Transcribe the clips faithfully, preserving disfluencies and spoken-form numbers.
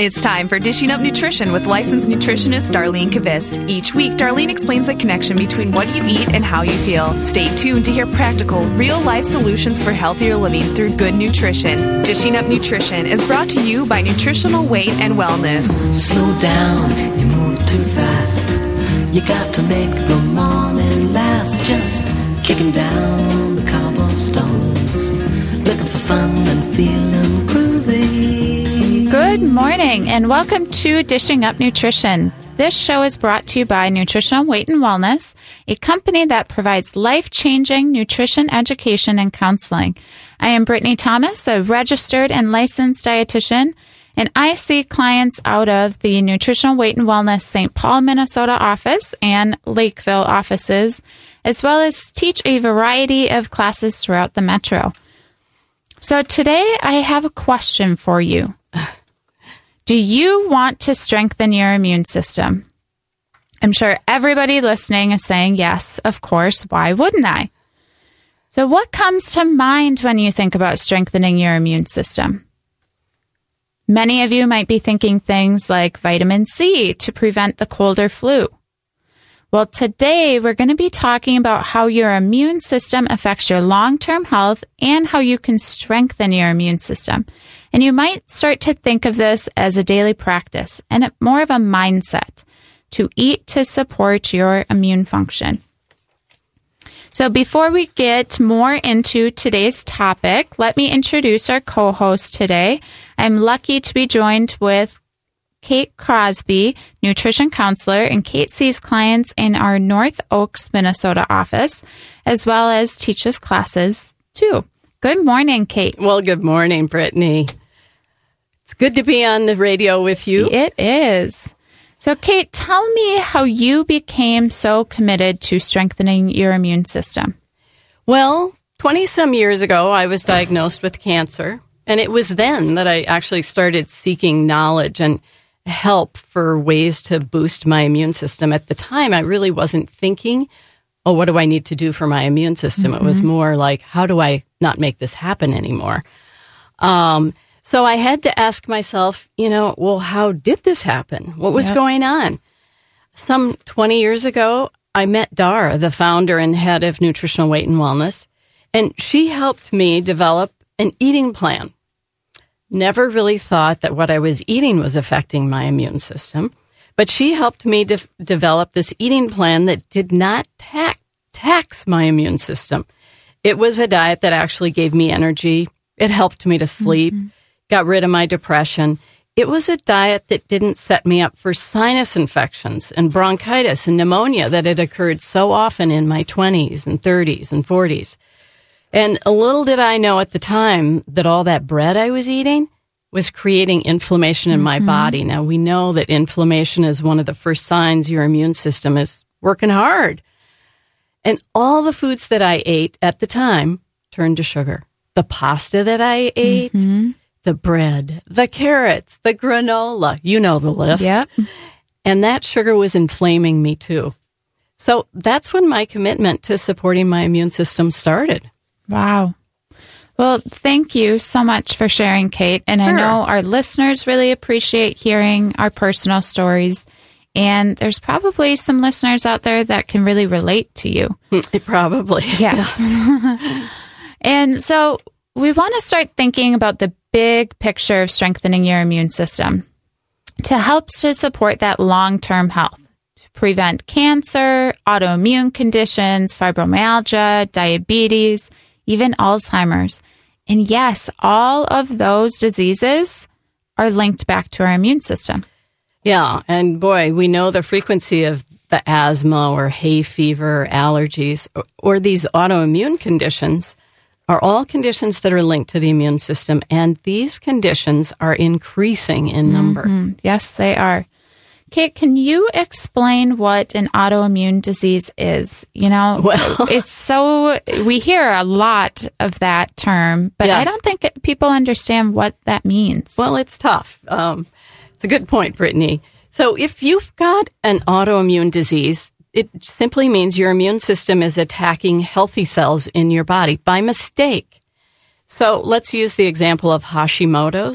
It's time for Dishing Up Nutrition with licensed nutritionist Darlene Kvist. Each week, Darlene explains the connection between what you eat and how you feel. Stay tuned to hear practical, real-life solutions for healthier living through good nutrition. Dishing Up Nutrition is brought to you by Nutritional Weight and Wellness. Slow down, you move too fast. You got to make the morning last. Just kicking down the cobblestones, looking for fun and feeling groovy. Good morning and welcome to Dishing Up Nutrition. This show is brought to you by Nutritional Weight and Wellness, a company that provides life-changing nutrition education and counseling. I am Brittany Thomas, a registered and licensed dietitian, and I see clients out of the Nutritional Weight and Wellness Saint Paul, Minnesota office and Lakeville offices, as well as teach a variety of classes throughout the metro. So today I have a question for you. Do you want to strengthen your immune system? I'm sure everybody listening is saying yes, of course. Why wouldn't I? So what comes to mind when you think about strengthening your immune system? Many of you might be thinking things like vitamin C to prevent the cold or flu. Well, today we're going to be talking about how your immune system affects your long-term health and how you can strengthen your immune system. And you might start to think of this as a daily practice and more of a mindset to eat to support your immune function. So before we get more into today's topic, let me introduce our co-host today. I'm lucky to be joined with Kate Crosby, nutrition counselor, and Kate sees clients in our North Oaks, Minnesota office, as well as teaches classes too. Good morning, Kate. Well, good morning, Brittany. It's good to be on the radio with you. It is. So, Kate, tell me how you became so committed to strengthening your immune system. Well, twenty-some years ago, I was diagnosed with cancer, and it was then that I actually started seeking knowledge and help for ways to boost my immune system. At the time, I really wasn't thinking, oh, what do I need to do for my immune system? Mm-hmm. It was more like, how do I not make this happen anymore? Um, so I had to ask myself, you know, well, how did this happen? What was yep. going on? Some twenty years ago, I met Dara, the founder and head of Nutritional Weight and Wellness, and she helped me develop an eating plan. Never really thought that what I was eating was affecting my immune system, but she helped me de- develop this eating plan that did not ta- tax my immune system. It was a diet that actually gave me energy. It helped me to sleep, mm-hmm. got rid of my depression. It was a diet that didn't set me up for sinus infections and bronchitis and pneumonia that had occurred so often in my twenties and thirties and forties. And a little did I know at the time that all that bread I was eating was creating inflammation in my mm-hmm. body. Now, we know that inflammation is one of the first signs your immune system is working hard. And all the foods that I ate at the time turned to sugar. The pasta that I ate, mm-hmm. the bread, the carrots, the granola, you know the list. Yep. And that sugar was inflaming me too. So that's when my commitment to supporting my immune system started. Wow. Well, thank you so much for sharing, Kate. And sure. I know our listeners really appreciate hearing our personal stories. And there's probably some listeners out there that can really relate to you. Probably. Yes. And so we want to start thinking about the big picture of strengthening your immune system to help to support that long-term health, to prevent cancer, autoimmune conditions, fibromyalgia, diabetes, even Alzheimer's. And yes, all of those diseases are linked back to our immune system. Yeah. And boy, we know the frequency of the asthma or hay fever, allergies, or, or these autoimmune conditions are all conditions that are linked to the immune system. And these conditions are increasing in number. Mm-hmm. Yes, they are. Kate, can you explain what an autoimmune disease is? You know, well, it's so, we hear a lot of that term, but yes. I don't think it, people understand what that means. Well, it's tough. Um, it's a good point, Brittany. So if you've got an autoimmune disease, it simply means your immune system is attacking healthy cells in your body by mistake. So let's use the example of Hashimoto's.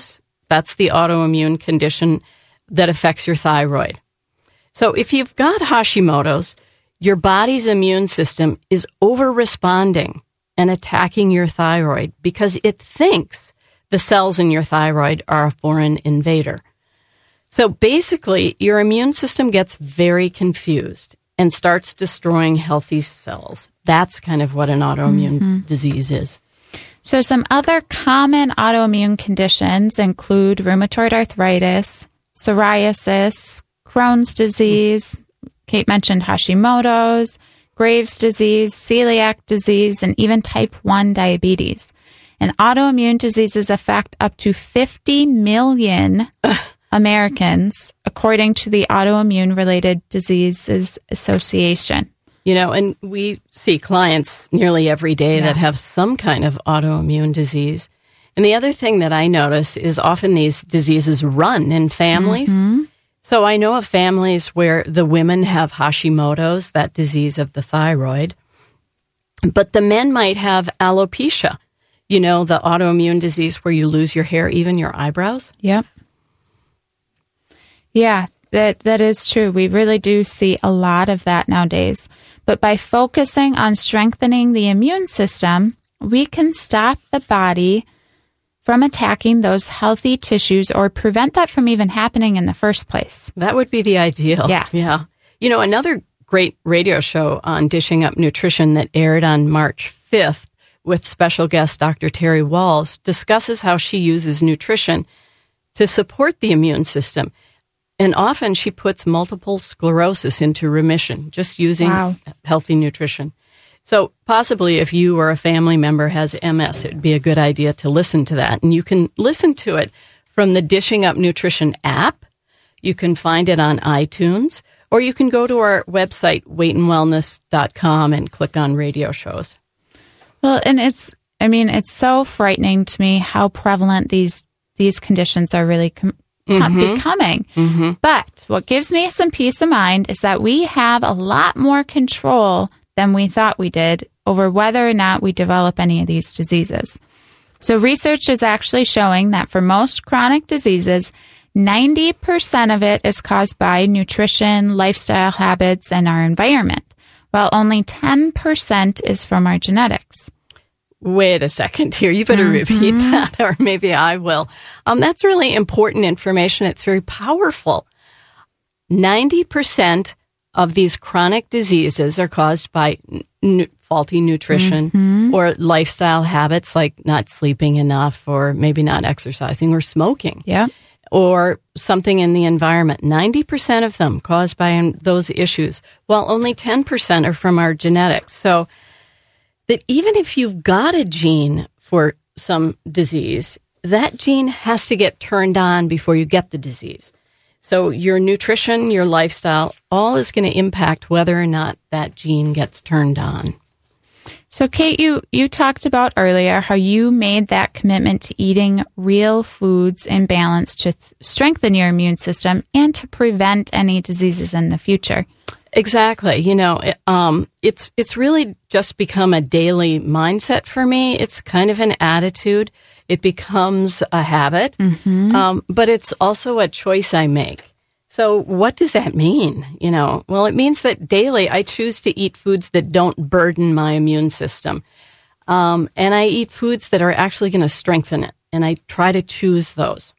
That's the autoimmune condition that affects your thyroid. So if you've got Hashimoto's, your body's immune system is over-responding and attacking your thyroid because it thinks the cells in your thyroid are a foreign invader. So basically, your immune system gets very confused and starts destroying healthy cells. That's kind of what an autoimmune mm-hmm. disease is. So some other common autoimmune conditions include rheumatoid arthritis, psoriasis, Crohn's disease, Kate mentioned Hashimoto's, Graves' disease, celiac disease, and even type one diabetes. And autoimmune diseases affect up to fifty million Americans, according to the Autoimmune-Related Diseases Association. You know, and we see clients nearly every day yes. that have some kind of autoimmune disease. And the other thing that I notice is often these diseases run in families. Mm-hmm. So I know of families where the women have Hashimoto's, that disease of the thyroid, but the men might have alopecia, you know, the autoimmune disease where you lose your hair, even your eyebrows. Yep. Yeah, that that is true. We really do see a lot of that nowadays. But by focusing on strengthening the immune system, we can stop the body from attacking those healthy tissues or prevent that from even happening in the first place. That would be the ideal. Yes. Yeah. You know, another great radio show on Dishing Up Nutrition that aired on March fifth with special guest Doctor Terry Walls discusses how she uses nutrition to support the immune system. And often she puts multiple sclerosis into remission just using wow. healthy nutrition. So possibly if you or a family member has M S, it would be a good idea to listen to that. And you can listen to it from the Dishing Up Nutrition app. You can find it on iTunes, or you can go to our website, weight and wellness dot com, and click on radio shows. Well, and it's, I mean, it's so frightening to me how prevalent these these conditions are really com- mm-hmm. becoming. Mm-hmm. But what gives me some peace of mind is that we have a lot more control than we thought we did over whether or not we develop any of these diseases. So research is actually showing that for most chronic diseases, ninety percent of it is caused by nutrition, lifestyle habits, and our environment, while only ten percent is from our genetics. Wait a second here. You better mm-hmm. repeat that, or maybe I will. Um, that's really important information. It's very powerful. ninety percent of these chronic diseases are caused by n- faulty nutrition mm-hmm. or lifestyle habits like not sleeping enough or maybe not exercising or smoking. Yeah. Or something in the environment. ninety percent of them caused by those issues, while only ten percent are from our genetics. So that even if you've got a gene for some disease, that gene has to get turned on before you get the disease. So your nutrition, your lifestyle, all is going to impact whether or not that gene gets turned on. So, Kate, you, you talked about earlier how you made that commitment to eating real foods in balance to th- strengthen your immune system and to prevent any diseases in the future. Exactly. You know, it, um, it's it's really just become a daily mindset for me. It's kind of an attitude. It becomes a habit, mm-hmm. um, but it's also a choice I make. So what does that mean? You know, well, it means that daily I choose to eat foods that don't burden my immune system. Um, and I eat foods that are actually going to strengthen it. And I try to choose those.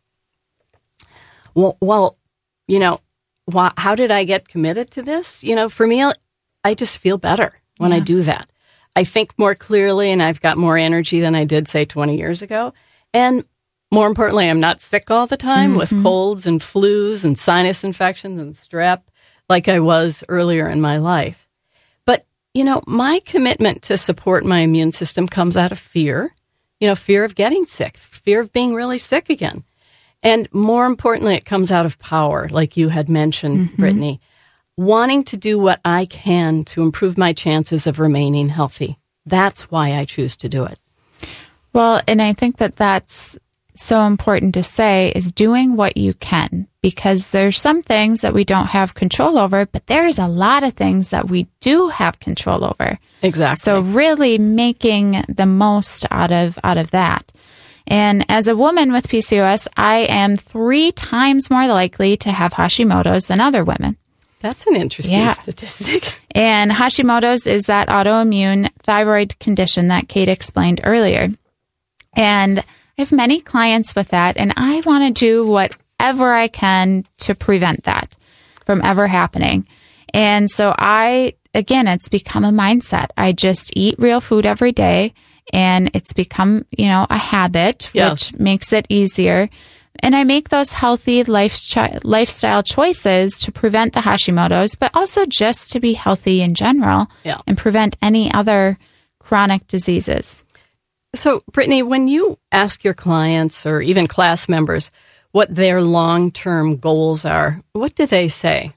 Well, well you know, wh- how did I get committed to this? You know, for me, I just feel better when yeah. I do that. I think more clearly and I've got more energy than I did, say, twenty years ago. And more importantly, I'm not sick all the time mm-hmm. with colds and flus and sinus infections and strep like I was earlier in my life. But, you know, my commitment to support my immune system comes out of fear, you know, fear of getting sick, fear of being really sick again. And more importantly, it comes out of power, like you had mentioned, mm-hmm. Brittany, wanting to do what I can to improve my chances of remaining healthy. That's why I choose to do it. Well, and I think that that's so important to say is doing what you can, because there's some things that we don't have control over, but there's a lot of things that we do have control over. Exactly. So really making the most out of out of that. And as a woman with P C O S, I am three times more likely to have Hashimoto's than other women. That's an interesting Yeah. statistic. And Hashimoto's is that autoimmune thyroid condition that Kate explained earlier. And I have many clients with that, and I want to do whatever I can to prevent that from ever happening. And so I, again, it's become a mindset. I just eat real food every day, and it's become, you know, a habit, Yes. which makes it easier. And I make those healthy life chi- lifestyle choices to prevent the Hashimoto's, but also just to be healthy in general Yeah. and prevent any other chronic diseases. So, Brittany, when you ask your clients or even class members what their long-term goals are, what do they say?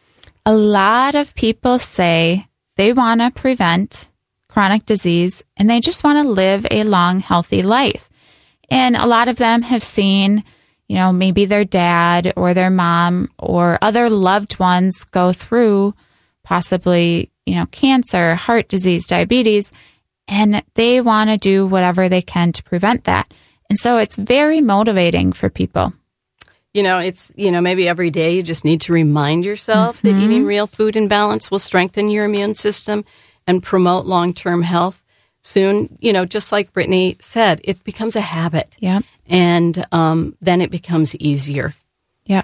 A lot of people say they want to prevent chronic disease and they just want to live a long, healthy life. And a lot of them have seen, you know, maybe their dad or their mom or other loved ones go through possibly, you know, cancer, heart disease, diabetes, and they want to do whatever they can to prevent that. And so it's very motivating for people. You know, it's, you know, maybe every day you just need to remind yourself that eating real food in balance will strengthen your immune system and promote long-term health. Soon, you know, just like Brittany said, it becomes a habit. Yep. And um, then it becomes easier. Yep.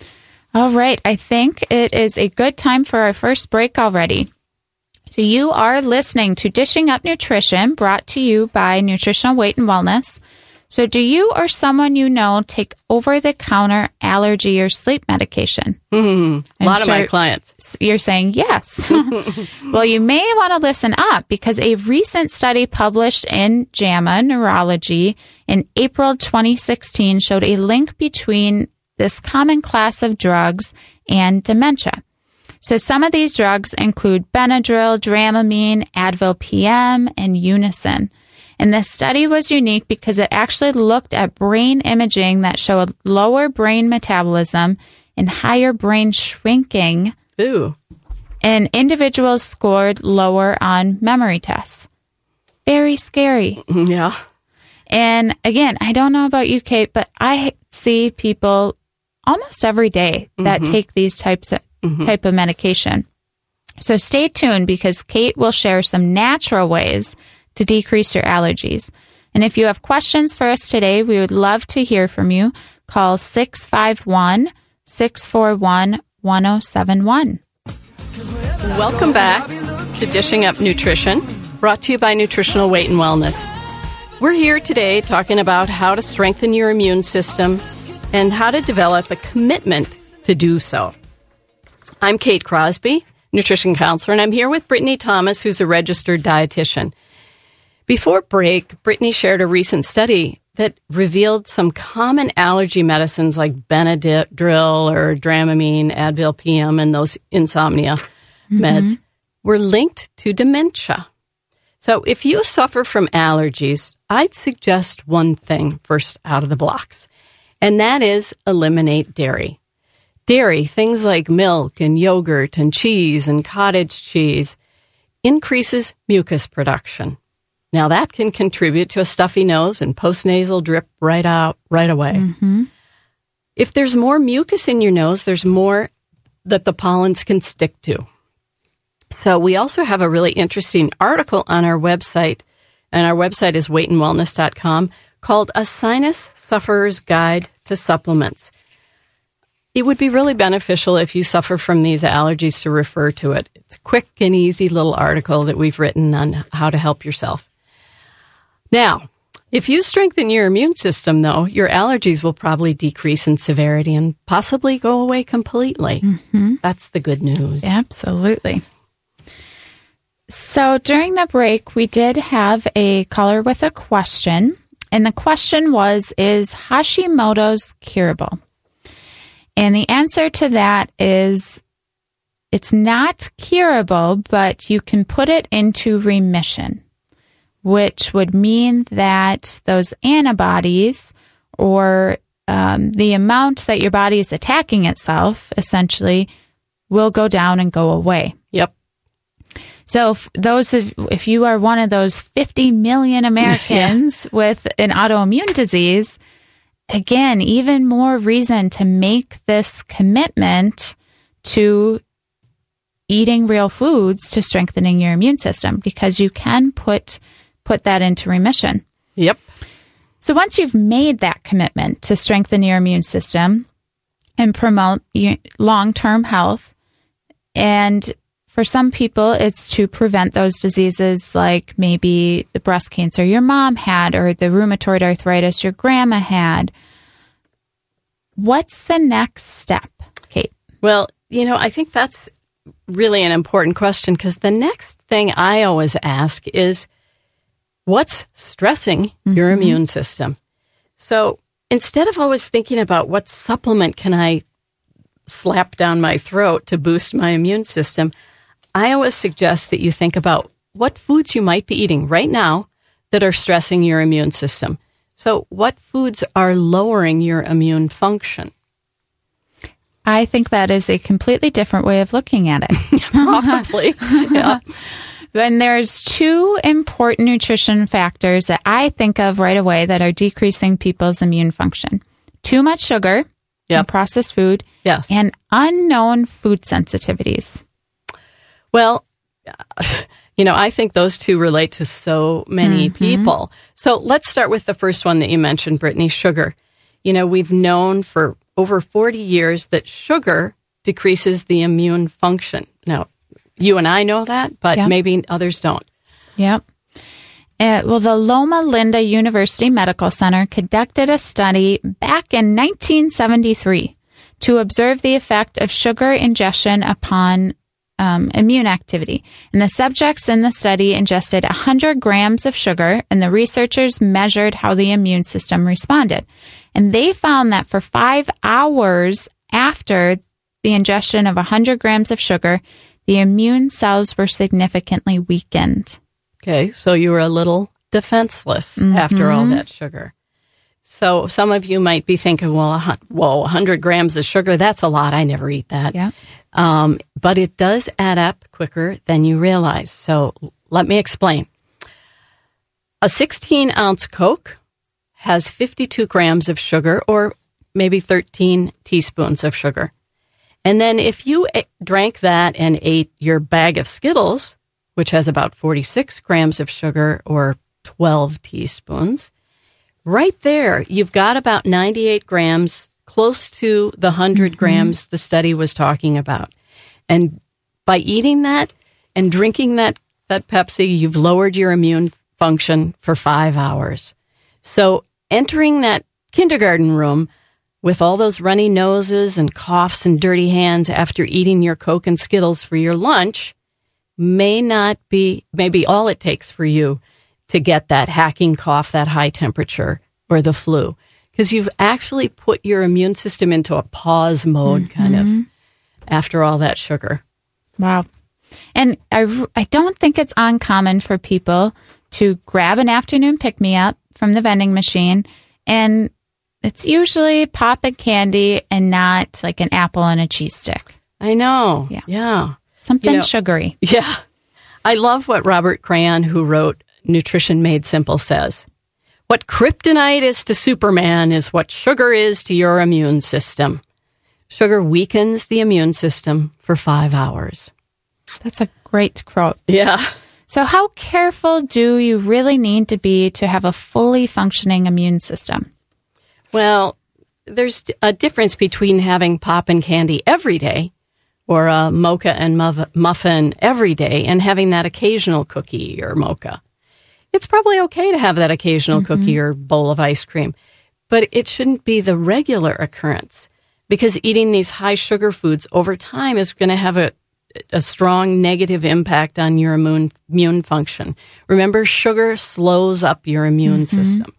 All right. I think it is a good time for our first break already. So you are listening to Dishing Up Nutrition, brought to you by Nutritional Weight and Wellness. So do you or someone you know take over-the-counter allergy or sleep medication? Mm, a I'm lot of my sure- clients. You're saying yes. Well, you may want to listen up because a recent study published in JAMA Neurology in April twenty sixteen showed a link between this common class of drugs and dementia. So some of these drugs include Benadryl, Dramamine, Advil P M, and Unison. And this study was unique because it actually looked at brain imaging that showed lower brain metabolism and higher brain shrinking, Ooh. and individuals scored lower on memory tests. Very scary. Yeah. And again, I don't know about you, Kate, but I see people almost every day that take these types of type of medication. So stay tuned because Kate will share some natural ways to decrease your allergies. And if you have questions for us today, we would love to hear from you. Call six five one, six four one, one oh seven one. Welcome back to Dishing Up Nutrition, brought to you by Nutritional Weight and Wellness. We're here today talking about how to strengthen your immune system and how to develop a commitment to do so. I'm Kate Crosby, nutrition counselor, and I'm here with Brittany Thomas, who's a registered dietitian. Before break, Brittany shared a recent study that revealed some common allergy medicines like Benadryl or Dramamine, Advil P M, and those insomnia mm-hmm. meds were linked to dementia. So if you suffer from allergies, I'd suggest one thing first out of the blocks, and that is eliminate dairy. Dairy, things like milk and yogurt and cheese and cottage cheese, increases mucus production. Now, that can contribute to a stuffy nose and postnasal drip right out, right away. Mm-hmm. If there's more mucus in your nose, there's more that the pollens can stick to. So we also have a really interesting article on our website, and our website is weight and wellness dot com, called A Sinus Sufferer's Guide to Supplements. It would be really beneficial if you suffer from these allergies to refer to it. It's a quick and easy little article that we've written on how to help yourself. Now, if you strengthen your immune system, though, your allergies will probably decrease in severity and possibly go away completely. Mm-hmm. That's the good news. Absolutely. So during the break, we did have a caller with a question. And the question was, is Hashimoto's curable? And the answer to that is it's not curable, but you can put it into remission, which would mean that those antibodies or um, the amount that your body is attacking itself essentially will go down and go away. Yep. So if those of, if you are one of those fifty million Americans yeah. with an autoimmune disease, again, even more reason to make this commitment to eating real foods to strengthening your immune system, because you can put put that into remission. Yep. So once you've made that commitment to strengthen your immune system and promote long-term health, and for some people, it's to prevent those diseases like maybe the breast cancer your mom had or the rheumatoid arthritis your grandma had. What's the next step, Kate? Well, you know, I think that's really an important question, because the next thing I always ask is, what's stressing mm-hmm. your immune system? So instead of always thinking about what supplement can I slap down my throat to boost my immune system, I always suggest that you think about what foods you might be eating right now that are stressing your immune system. So what foods are lowering your immune function? I think that is a completely different way of looking at it. Probably. Yeah. And there's two important nutrition factors that I think of right away that are decreasing people's immune function. Too much sugar yep. in processed food, yes. and unknown food sensitivities. Well, you know, I think those two relate to so many mm-hmm. people. So let's start with the first one that you mentioned, Brittany, sugar. You know, we've known for over forty years that sugar decreases the immune function. Now, you and I know that, but yep. maybe others don't. Yep. Uh, well, the Loma Linda University Medical Center conducted a study back in nineteen seventy-three to observe the effect of sugar ingestion upon um, immune activity. And the subjects in the study ingested one hundred grams of sugar, and the researchers measured how the immune system responded. And they found that for five hours after the ingestion of one hundred grams of sugar, the immune cells were significantly weakened. Okay, so you were a little defenseless mm-hmm. after all that sugar. So some of you might be thinking, well, whoa, one hundred grams of sugar, that's a lot. I never eat that. Yeah. Um, but it does add up quicker than you realize. So let me explain. A sixteen-ounce Coke has fifty-two grams of sugar, or maybe thirteen teaspoons of sugar. And then if you drank that and ate your bag of Skittles, which has about forty-six grams of sugar or twelve teaspoons, right there, you've got about ninety-eight grams, close to the one hundred mm-hmm. grams the study was talking about. And by eating that and drinking that, that Pepsi, you've lowered your immune function for five hours. So entering that kindergarten room with all those runny noses and coughs and dirty hands after eating your Coke and Skittles for your lunch may not be, maybe all it takes for you to get that hacking cough, that high temperature, or the flu. Because you've actually put your immune system into a pause mode, mm-hmm. kind of, after all that sugar. Wow. And I, I don't think it's uncommon for people to grab an afternoon pick-me-up from the vending machine, and it's usually pop and candy and not like an apple and a cheese stick. I know. Yeah. Yeah. Something you know, sugary. Yeah. I love what Robert Crayon, who wrote Nutrition Made Simple, says. What kryptonite is to Superman is what sugar is to your immune system. Sugar weakens the immune system for five hours. That's a great quote. Yeah. So how careful do you really need to be to have a fully functioning immune system? Well, there's a difference between having pop and candy every day or a mocha and muff- muffin every day and having that occasional cookie or mocha. It's probably okay to have that occasional mm-hmm. cookie or bowl of ice cream, but it shouldn't be the regular occurrence, because eating these high sugar foods over time is going to have a, a strong negative impact on your immune, immune function. Remember, sugar slows up your immune mm-hmm. system.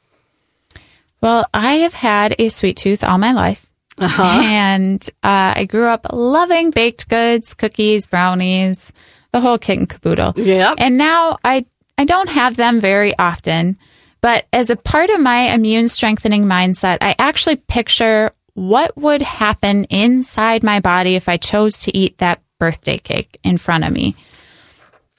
Well, I have had a sweet tooth all my life, uh-huh. and uh, I grew up loving baked goods, cookies, brownies, the whole kit and caboodle. Yeah. And now I I don't have them very often, but as a part of my immune strengthening mindset, I actually picture what would happen inside my body if I chose to eat that birthday cake in front of me.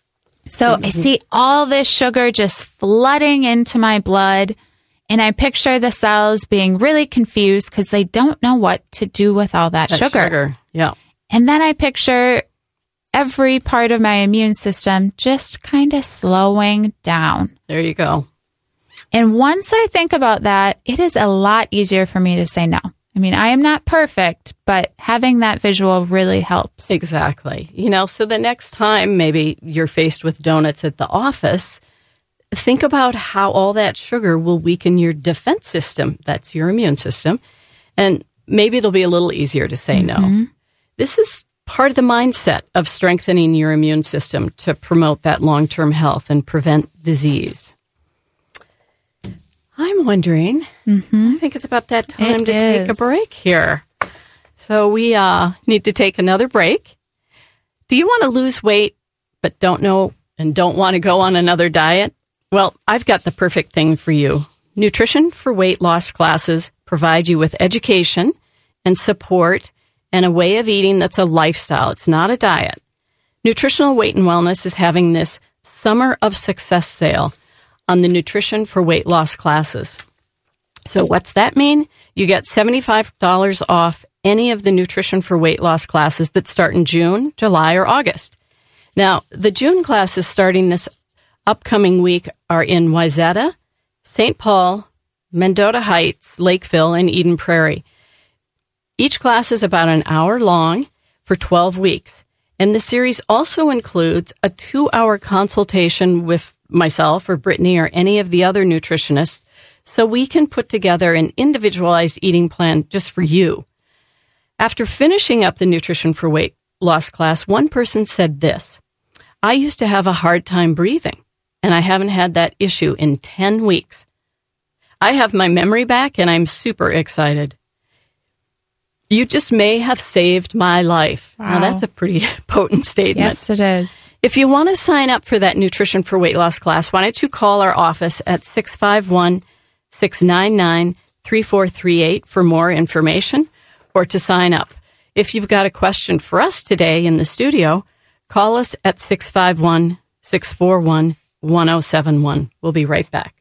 So mm-hmm. I see all this sugar just flooding into my blood, and I picture the cells being really confused because they don't know what to do with all that, that sugar. sugar. Yeah. And then I picture every part of my immune system just kind of slowing down. There you go. And once I think about that, it is a lot easier for me to say no. I mean, I am not perfect, but having that visual really helps. Exactly. You know, so the next time maybe you're faced with donuts at the office, think about how all that sugar will weaken your defense system. That's your immune system. And maybe it'll be a little easier to say mm-hmm. no. This is part of the mindset of strengthening your immune system to promote that long-term health and prevent disease. I'm wondering, mm-hmm. I think it's about that time it to is. take a break here. So we uh, need to take another break. Do you want to lose weight but don't know and don't want to go on another diet? Well, I've got the perfect thing for you. Nutrition for Weight Loss classes provide you with education and support and a way of eating that's a lifestyle. It's not a diet. Nutritional Weight and Wellness is having this Summer of Success sale on the Nutrition for Weight Loss classes. So what's that mean? You get seventy-five dollars off any of the Nutrition for Weight Loss classes that start in June, July, or August. Now, the June classes starting this upcoming week are in Wayzata, Saint Paul, Mendota Heights, Lakeville, and Eden Prairie. Each class is about an hour long for twelve weeks. And the series also includes a two-hour consultation with myself or Brittany or any of the other nutritionists so we can put together an individualized eating plan just for you. After finishing up the Nutrition for Weight Loss class, one person said this: I used to have a hard time breathing, and I haven't had that issue in ten weeks. I have my memory back, and I'm super excited. You just may have saved my life. Wow. Now, that's a pretty potent statement. Yes, it is. If you want to sign up for that Nutrition for Weight Loss class, why don't you call our office at six five one, six nine nine, three four three eight for more information or to sign up. If you've got a question for us today in the studio, call us at six five one, six four one, one oh seven one. We'll be right back.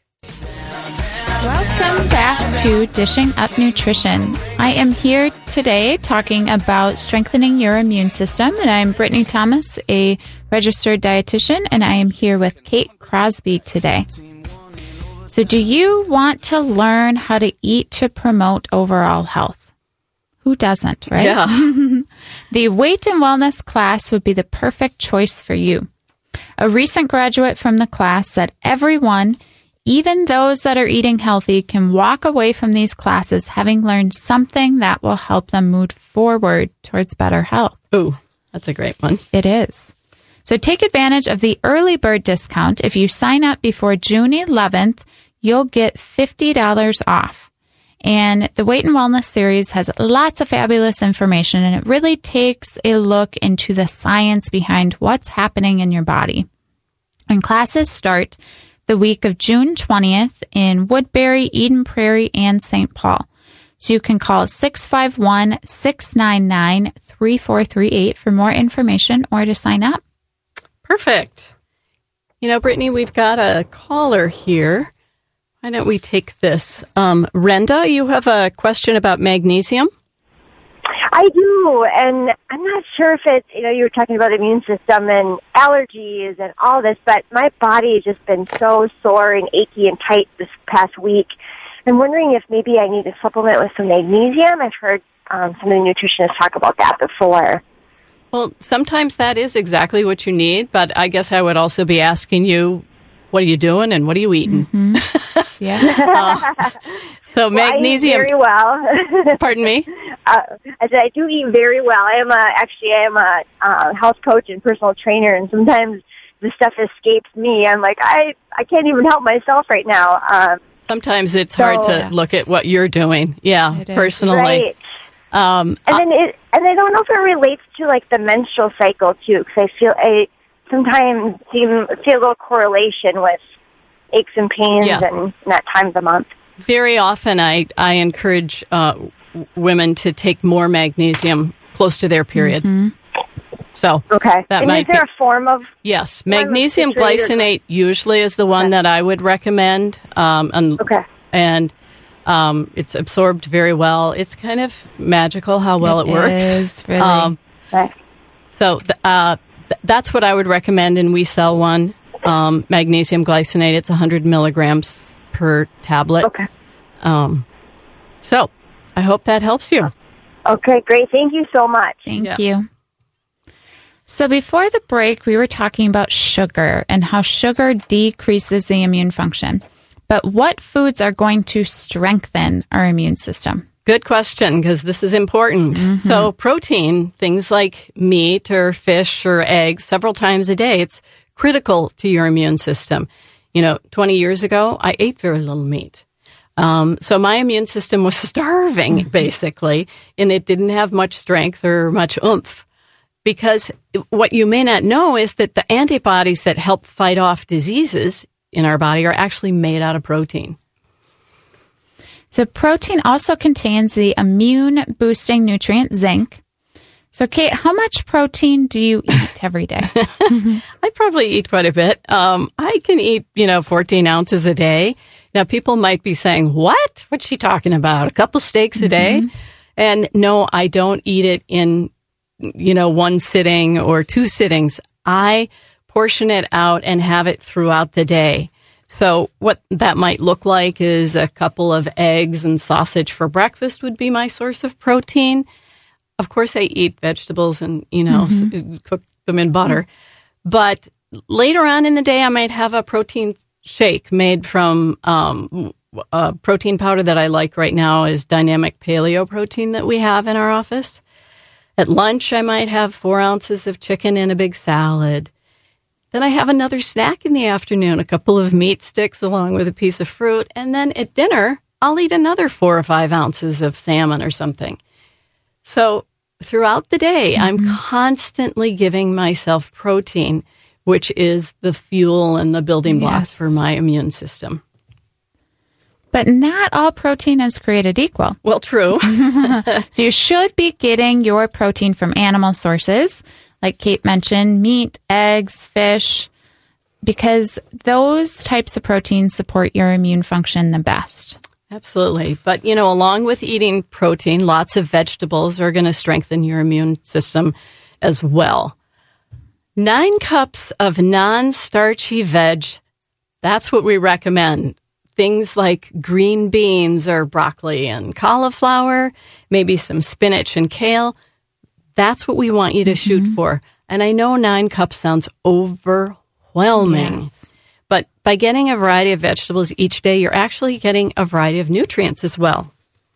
Welcome back to Dishing Up Nutrition. I am here today talking about strengthening your immune system, and I'm Brittany Thomas, a registered dietitian, and I am here with Kate Crosby today. So do you want to learn how to eat to promote overall health? Who doesn't, right? Yeah. The Weight and Wellness class would be the perfect choice for you. A recent graduate from the class said everyone, even those that are eating healthy, can walk away from these classes having learned something that will help them move forward towards better health. Ooh, that's a great one. It is. So take advantage of the early bird discount. If you sign up before June eleventh, you'll get fifty dollars off. And the Weight and Wellness series has lots of fabulous information, and it really takes a look into the science behind what's happening in your body. And classes start the week of June twentieth in Woodbury, Eden Prairie, and Saint Paul. So you can call six five one, six nine nine, three four three eight for more information or to sign up. Perfect. You know, Brittany, we've got a caller here. Why don't we take this? Um, Renda, you have a question about magnesium? I do, and I'm not sure if it's, you know, you were talking about immune system and allergies and all this, but my body has just been so sore and achy and tight this past week. I'm wondering if maybe I need to supplement with some magnesium. I've heard um, some of the nutritionists talk about that before. Well, sometimes that is exactly what you need, but I guess I would also be asking you, what are you doing and what are you eating? Mm-hmm. Yeah. uh, so well, magnesium. I eat very well. Pardon me? Uh, I said I do eat very well. I am a, actually I am a uh, health coach and personal trainer, and sometimes the stuff escapes me. I'm like, I, I can't even help myself right now. Um, sometimes it's so, hard to yes. look at what you're doing. Yeah, personally. Right. Um, and then it, and I don't know if it relates to like the menstrual cycle too, because I feel I sometimes seem see a little correlation with aches and pains yes. and that time of the month. Very often, I I encourage uh, women to take more magnesium close to their period. Mm-hmm. So Okay. that and might is there be, a form of... yes, magnesium citrate or- glycinate usually is the one Okay. that I would recommend. Um, and Okay. and um, it's absorbed very well. It's kind of magical how well it, It works. is, really. Um, Okay. so th- uh, th- that's what I would recommend, and we sell one. Um, magnesium glycinate. It's one hundred milligrams per tablet. Okay. Um, so I hope that helps you. Okay, great. Thank you so much. Thank Yes. you. So before the break, we were talking about sugar and how sugar decreases the immune function. But what foods are going to strengthen our immune system? Good question, because this is important. So protein, things like meat or fish or eggs, several times a day, it's critical to your immune system. You know, twenty years ago, I ate very little meat. Um, so my immune system was starving, basically, and it didn't have much strength or much oomph. Because what you may not know is that the antibodies that help fight off diseases in our body are actually made out of protein. So protein also contains the immune boosting nutrient zinc. So Kate, how much protein do you eat every day? I probably eat quite a bit. Um, I can eat, you know, fourteen ounces a day. Now, people might be saying, what? What's she talking about? A couple steaks a day? And no, I don't eat it in, you know, one sitting or two sittings. I portion it out and have it throughout the day. So what that might look like is a couple of eggs and sausage for breakfast would be my source of protein. Of course, I eat vegetables and, you know, mm-hmm. s- cook them in butter. But later on in the day, I might have a protein shake made from um, a protein powder that I like right now is Dynamic Paleo Protein that we have in our office. At lunch, I might have four ounces of chicken in a big salad. Then I have another snack in the afternoon, a couple of meat sticks along with a piece of fruit. And then at dinner, I'll eat another four or five ounces of salmon or something. So throughout the day, mm-hmm. I'm constantly giving myself protein, which is the fuel and the building blocks Yes. for my immune system. But not all protein is created equal. Well, true. So you should be getting your protein from animal sources, like Kate mentioned, meat, eggs, fish, because those types of proteins support your immune function the best. Absolutely. But, you know, along with eating protein, lots of vegetables are going to strengthen your immune system as well. Nine cups of non-starchy veg, that's what we recommend. Things like green beans or broccoli and cauliflower, maybe some spinach and kale. That's what we want you to shoot mm-hmm. for. And I know nine cups sounds overwhelming. Yes. But by getting a variety of vegetables each day, you're actually getting a variety of nutrients as well.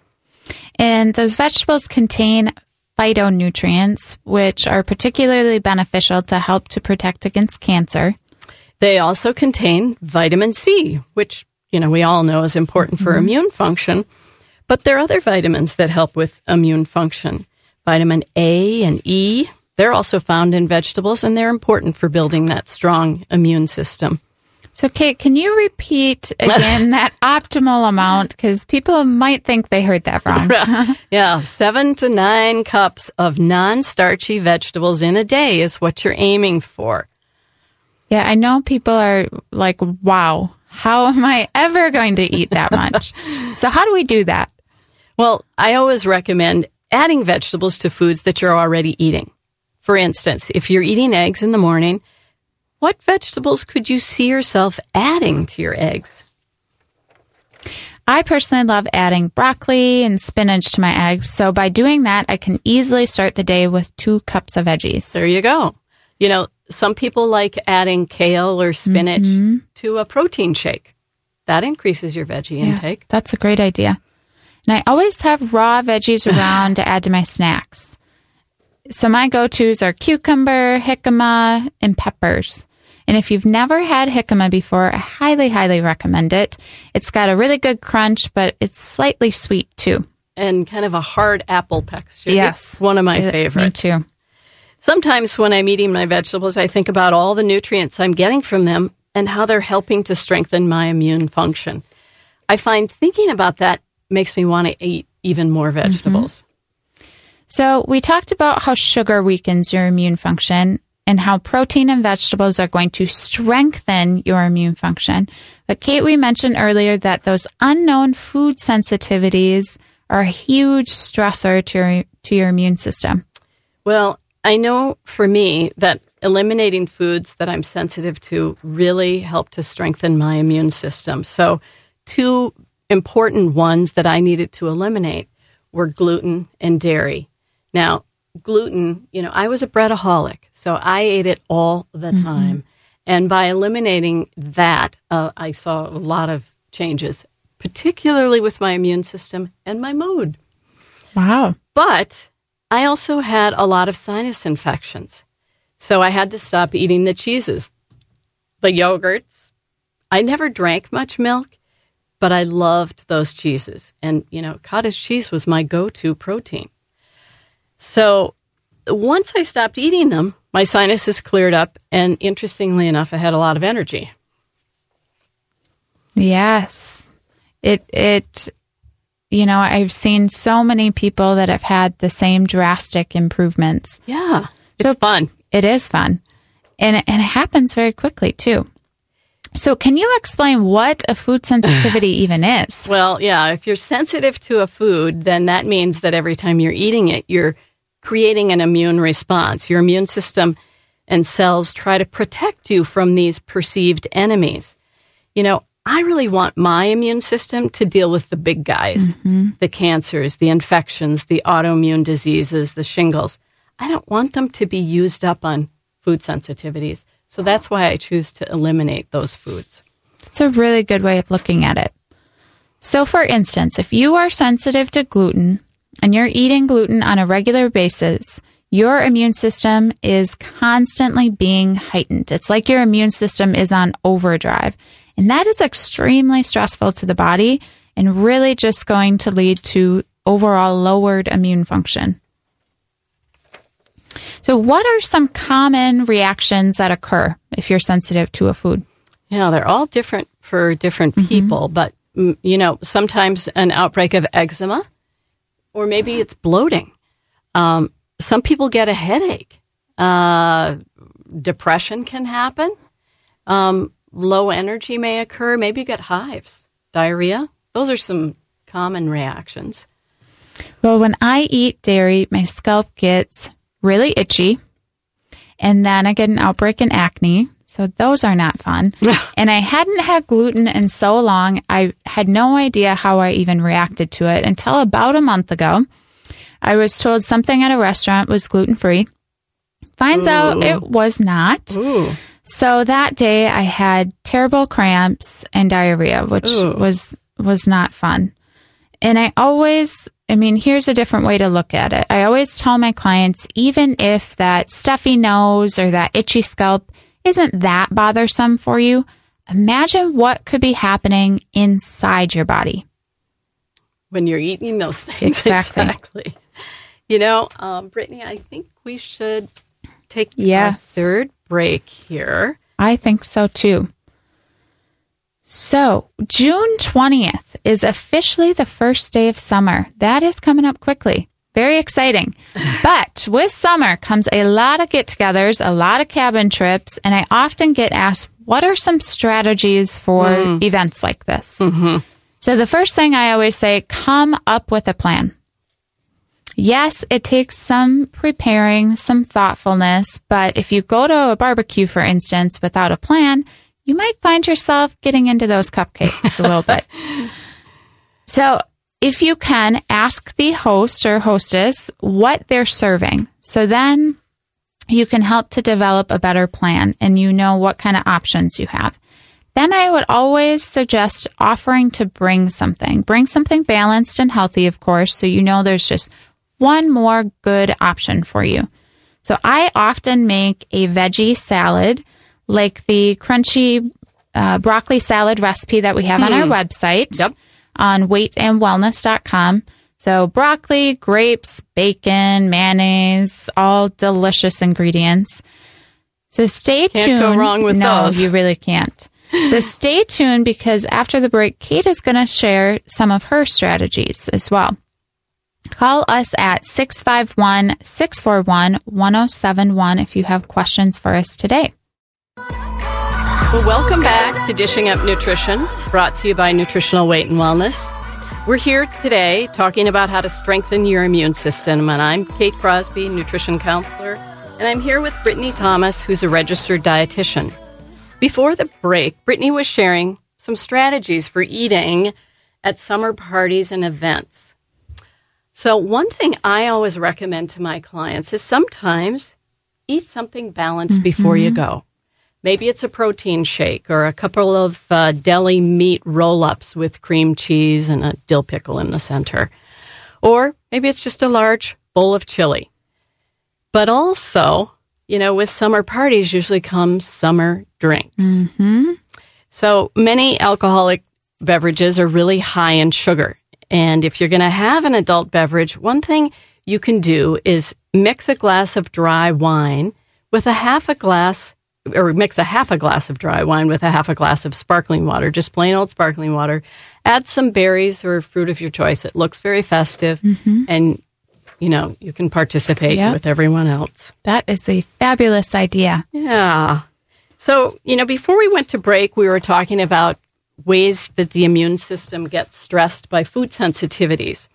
And those vegetables contain phytonutrients, which are particularly beneficial to help to protect against cancer. They also contain vitamin C, which, you know, we all know is important for mm-hmm. immune function. But there are other vitamins that help with immune function. Vitamin A and E, they're also found in vegetables, and they're important for building that strong immune system. So, Kate, can you repeat again that optimal amount? Because people might think they heard that wrong. Yeah, seven to nine cups of non-starchy vegetables in a day is what you're aiming for. Yeah, I know people are like, wow, how am I ever going to eat that much? So how do we do that? Well, I always recommend adding vegetables to foods that you're already eating. For instance, if you're eating eggs in the morning, what vegetables could you see yourself adding to your eggs? I personally love adding broccoli and spinach to my eggs. So by doing that, I can easily start the day with two cups of veggies. There you go. You know, some people like adding kale or spinach mm-hmm. to a protein shake. That increases your veggie yeah, intake. That's a great idea. And I always have raw veggies around to add to my snacks. So my go-tos are cucumber, jicama, and peppers. And if you've never had jicama before, I highly, highly recommend it. It's got a really good crunch, but it's slightly sweet too. And kind of a hard apple texture. Yes. It's one of my it, favorites. Me too. Sometimes when I'm eating my vegetables, I think about all the nutrients I'm getting from them and how they're helping to strengthen my immune function. I find thinking about that makes me want to eat even more vegetables. Mm-hmm. So we talked about how sugar weakens your immune function and how protein and vegetables are going to strengthen your immune function. But Kate, we mentioned earlier that those unknown food sensitivities are a huge stressor to your, to your immune system. Well, I know for me that eliminating foods that I'm sensitive to really help to strengthen my immune system. So two important ones that I needed to eliminate were gluten and dairy. Now, gluten, you know, I was a breadaholic, so I ate it all the mm-hmm. time. And by eliminating that, uh, I saw a lot of changes, particularly with my immune system and my mood. Wow. But I also had a lot of sinus infections. So I had to stop eating the cheeses, the yogurts. I never drank much milk, but I loved those cheeses. And, you know, cottage cheese was my go-to protein. So once I stopped eating them, my sinuses cleared up. And interestingly enough, I had a lot of energy. Yes. It, it, you know, I've seen so many people that have had the same drastic improvements. Yeah. It's so fun. It is fun. And it, and it happens very quickly, too. So can you explain what a food sensitivity even is? Well, yeah, if you're sensitive to a food, then that means that every time you're eating it, you're creating an immune response. Your immune system and cells try to protect you from these perceived enemies. You know, I really want my immune system to deal with the big guys, mm-hmm. the cancers, the infections, the autoimmune diseases, the shingles. I don't want them to be used up on food sensitivities. So that's why I choose to eliminate those foods. It's a really good way of looking at it. So for instance, if you are sensitive to gluten and you're eating gluten on a regular basis, your immune system is constantly being heightened. It's like your immune system is on overdrive. And that is extremely stressful to the body and really just going to lead to overall lowered immune function. So what are some common reactions that occur if you're sensitive to a food? Yeah, they're all different for different mm-hmm. people. But, you know, sometimes an outbreak of eczema, or maybe it's bloating. Um, some people get a headache. Uh, depression can happen. Um, low energy may occur. Maybe you get hives, diarrhea. Those are some common reactions. Well, when I eat dairy, my scalp gets really itchy, and then I get an outbreak in acne. So those are not fun. And I hadn't had gluten in so long, I had no idea how I even reacted to it until about a month ago. I was told something at a restaurant was gluten-free. Finds Ooh. out it was not. Ooh. So that day I had terrible cramps and diarrhea, which Ooh. was was not fun. And I always, I mean, here's a different way to look at it. I always tell my clients, even if that stuffy nose or that itchy scalp isn't that bothersome for you, imagine what could be happening inside your body. When you're eating those things. Exactly. Exactly. You know, um, Brittany, I think we should take yes. a third break here. I think so too. So, June twentieth is officially the first day of summer. That is coming up quickly. Very exciting. But with summer comes a lot of get-togethers, a lot of cabin trips, and I often get asked, what are some strategies for mm. events like this? Mm-hmm. So the first thing I always say, come up with a plan. Yes, it takes some preparing, some thoughtfulness, but if you go to a barbecue, for instance, without a plan, you might find yourself getting into those cupcakes a little bit. So if you can, ask the host or hostess what they're serving. So then you can help to develop a better plan and you know what kind of options you have. Then I would always suggest offering to bring something. Bring something balanced and healthy, of course, so you know there's just one more good option for you. So I often make a veggie salad, like the crunchy uh, broccoli salad recipe that we have mm. on our website yep. on weight and wellness dot com. So broccoli, grapes, bacon, mayonnaise, all delicious ingredients. So stay can't tuned. Can't go wrong with no, those. No, you really can't. So stay tuned because after the break, Kate is going to share some of her strategies as well. Call us at six five one, six four one, one oh seven one if you have questions for us today. Well, welcome back to Dishing Up Nutrition, brought to you by Nutritional Weight and Wellness. We're here today talking about how to strengthen your immune system, and I'm Kate Crosby, nutrition counselor, and I'm here with Brittany Thomas, who's a registered dietitian. Before the break, Brittany was sharing some strategies for eating at summer parties and events. So one thing I always recommend to my clients is sometimes eat something balanced mm-hmm. before you go. Maybe it's a protein shake or a couple of uh, deli meat roll-ups with cream cheese and a dill pickle in the center. Or maybe it's just a large bowl of chili. But also, you know, with summer parties usually comes summer drinks. Mm-hmm. So many alcoholic beverages are really high in sugar. And if you're going to have an adult beverage, one thing you can do is mix a glass of dry wine with a half a glass, or mix a half a glass of dry wine with a half a glass of sparkling water, just plain old sparkling water. Add some berries or fruit of your choice. It looks very festive, mm-hmm. and, you know, you can participate yep. with everyone else. That is a fabulous idea. Yeah. So, you know, before we went to break, we were talking about ways that the immune system gets stressed by food sensitivities.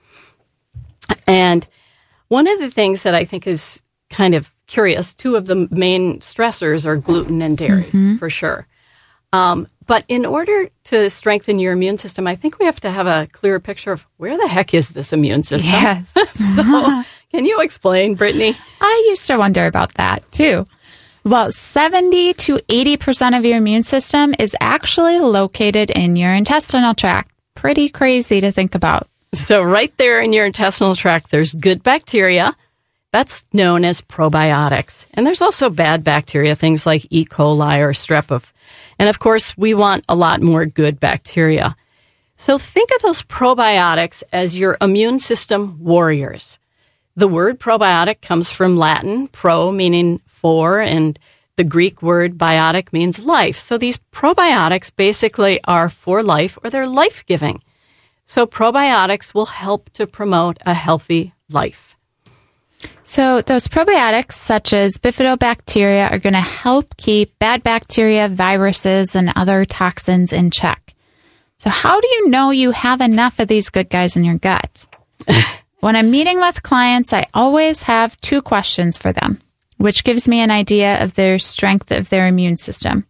And one of the things that I think is kind of curious, two of the main stressors are gluten and dairy, mm-hmm. for sure. Um, but in order to strengthen your immune system, I think we have to have a clearer picture of where the heck is this immune system? Yes. So, can you explain, Brittany? I used to wonder about that, too. Well, seventy to eighty percent of your immune system is actually located in your intestinal tract. Pretty crazy to think about. So right there in your intestinal tract, there's good bacteria. That's known as probiotics. And there's also bad bacteria, things like E. coli or strep. And of course, we want a lot more good bacteria. So think of those probiotics as your immune system warriors. The word probiotic comes from Latin, pro meaning for, and the Greek word biotic means life. So these probiotics basically are for life, or they're life-giving. So probiotics will help to promote a healthy life. So those probiotics, such as bifidobacteria, are going to help keep bad bacteria, viruses, and other toxins in check. So how do you know you have enough of these good guys in your gut? When I'm meeting with clients, I always have two questions for them, which gives me an idea of their strength of their immune system.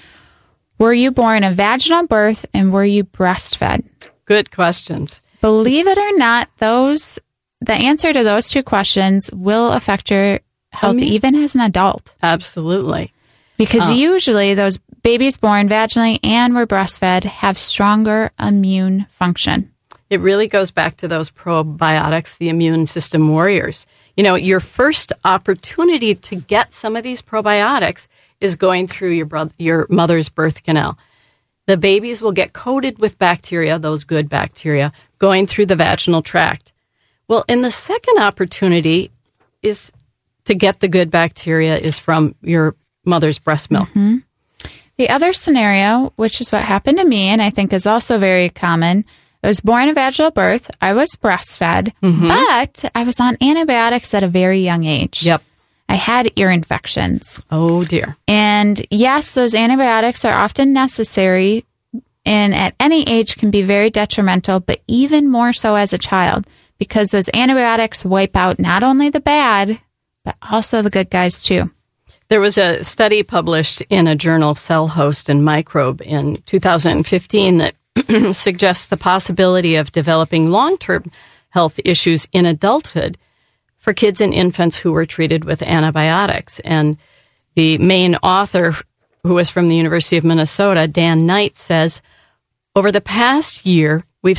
Were you born a vaginal birth, and were you breastfed? Good questions. Believe it or not, those the answer to those two questions will affect your health, I mean, even as an adult. Absolutely. Because oh. usually those babies born vaginally and were breastfed have stronger immune function. It really goes back to those probiotics, the immune system warriors. You know, your first opportunity to get some of these probiotics is going through your bro- your mother's birth canal. The babies will get coated with bacteria, those good bacteria, going through the vaginal tract. Well, and the second opportunity is to get the good bacteria is from your mother's breast milk. Mm-hmm. The other scenario, which is what happened to me, and I think is also very common, I was born a vaginal birth, I was breastfed, mm-hmm. but I was on antibiotics at a very young age. Yep. I had ear infections. Oh, dear. And yes, those antibiotics are often necessary and at any age can be very detrimental, but even more so as a child, because those antibiotics wipe out not only the bad, but also the good guys too. There was a study published in a journal, Cell Host and Microbe, in two thousand fifteen that suggests the possibility of developing long-term health issues in adulthood for kids and infants who were treated with antibiotics. And the main author, who was from the University of Minnesota, Dan Knight, says, over the past year, we've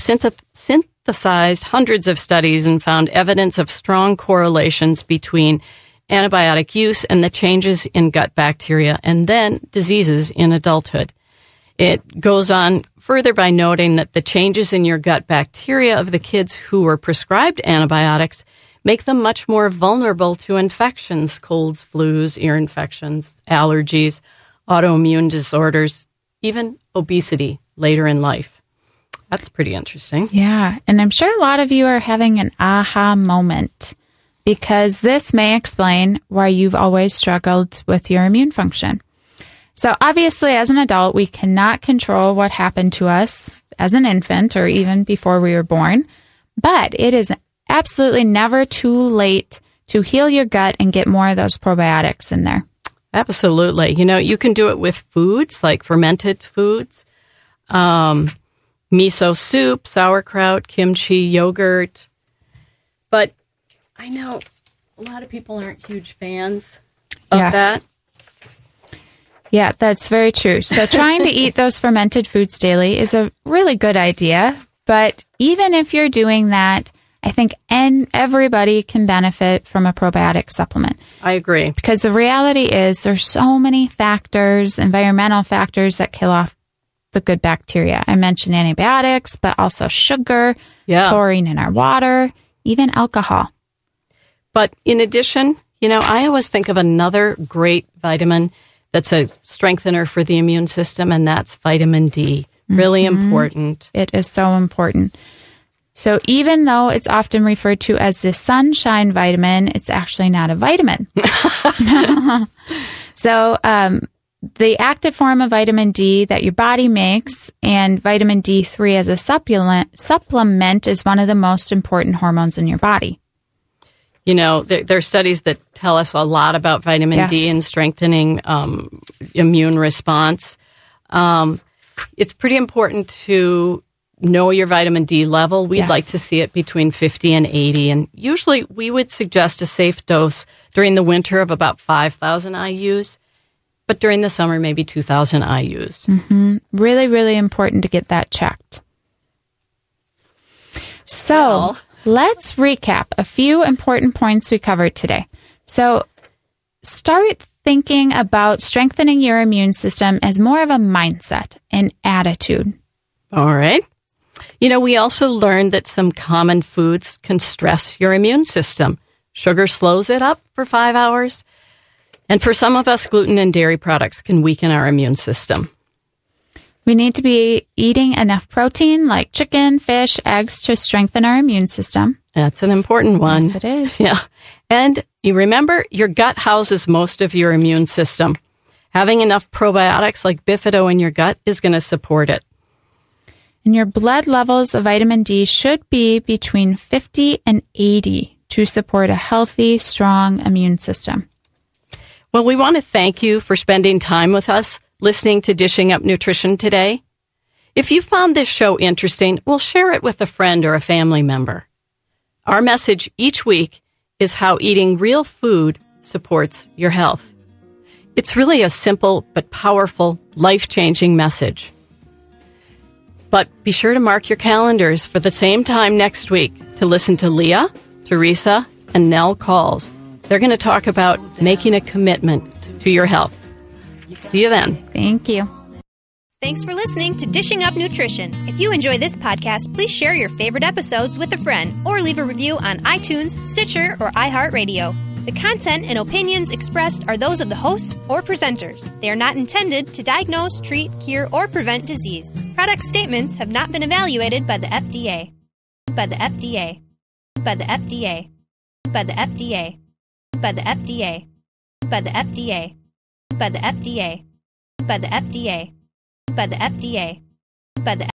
synthesized hundreds of studies and found evidence of strong correlations between antibiotic use and the changes in gut bacteria and then diseases in adulthood. It goes on further by noting that the changes in your gut bacteria of the kids who were prescribed antibiotics make them much more vulnerable to infections, colds, flus, ear infections, allergies, autoimmune disorders, even obesity later in life. That's pretty interesting. Yeah. And I'm sure a lot of you are having an aha moment because this may explain why you've always struggled with your immune function. So obviously, as an adult, we cannot control what happened to us as an infant or even before we were born, but it is absolutely never too late to heal your gut and get more of those probiotics in there. Absolutely. You know, you can do it with foods like fermented foods, um, miso soup, sauerkraut, kimchi, yogurt. But I know a lot of people aren't huge fans of Yes. that. Yeah, that's very true. So trying to eat those fermented foods daily is a really good idea. But even if you're doing that, I think en- everybody can benefit from a probiotic supplement. I agree. Because the reality is there's so many factors, environmental factors that kill off the good bacteria. I mentioned antibiotics, but also sugar, Yeah. chlorine in our water, even alcohol. But in addition, you know, I always think of another great vitamin that's a strengthener for the immune system, and that's vitamin D. Really Mm-hmm. important. It is so important. So even though it's often referred to as the sunshine vitamin, it's actually not a vitamin. So um, the active form of vitamin D that your body makes and vitamin D three as a supplement, supplement is one of the most important hormones in your body. You know, there, there are studies that tell us a lot about vitamin Yes. D and strengthening um, immune response. Um, it's pretty important to know your vitamin D level. We'd Yes. like to see it between fifty and eighty. And usually we would suggest a safe dose during the winter of about five thousand I U's, but during the summer, maybe two thousand I U's. Mm-hmm. Really, really important to get that checked. So Well- let's recap a few important points we covered today. So start thinking about strengthening your immune system as more of a mindset, an attitude. All right. You know, we also learned that some common foods can stress your immune system. Sugar slows it up for five hours. And for some of us, gluten and dairy products can weaken our immune system. We need to be eating enough protein like chicken, fish, eggs to strengthen our immune system. That's an important one. Yes, it is. Yeah. And you remember, your gut houses most of your immune system. Having enough probiotics like Bifido in your gut is going to support it. And your blood levels of vitamin D should be between fifty and eighty to support a healthy, strong immune system. Well, we want to thank you for spending time with us listening to Dishing Up Nutrition today. If you found this show interesting, well, share it with a friend or a family member. Our message each week is how eating real food supports your health. It's really a simple but powerful, life-changing message. But be sure to mark your calendars for the same time next week to listen to Leah, Teresa, and Nell Calls. They're going to talk about making a commitment to your health. See you then. Thank you. Thanks for listening to Dishing Up Nutrition. If you enjoy this podcast, please share your favorite episodes with a friend or leave a review on iTunes, Stitcher, or iHeartRadio. The content and opinions expressed are those of the hosts or presenters. They are not intended to diagnose, treat, cure, or prevent disease. Product statements have not been evaluated by the F D A. By the F D A. By the F D A. By the F D A. By the F D A. By the F D A. By the F D A. By the F D A. By the F D A. By the